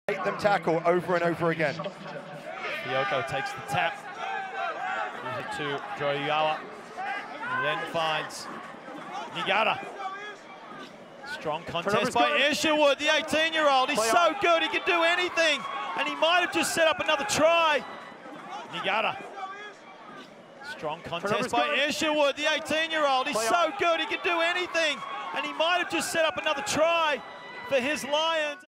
Make them tackle over and over again. Yoko takes the tap. Gives it to Droyawa. And then finds Nigata. Strong contest by Isherwood, the 18-year-old. He's so good, he can do anything. And he might have just set up another try. Nigata. Strong contest by Isherwood, the 18-year-old. He's so good, he can do anything. And he might have just set up another try for his Lions.